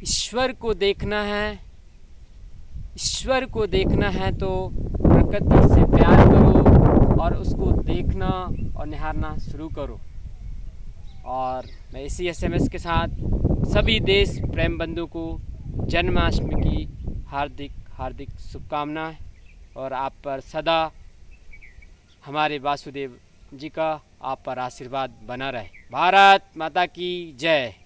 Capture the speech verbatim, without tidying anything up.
ईश्वर को देखना है, ईश्वर को देखना है तो प्रकृति से प्यार करो और उसको देखना और निहारना शुरू करो। और मैं इसी एसएमएस के साथ सभी देश प्रेम बंधु को जन्माष्टमी की हार्दिक हार्दिक शुभकामनाएं और आप पर सदा हमारे वासुदेव जी का आप पर आशीर्वाद बना रहे। भारत माता की जय।